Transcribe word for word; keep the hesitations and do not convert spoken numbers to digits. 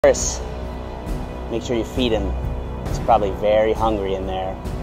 First, make sure you feed him. He's probably very hungry in there.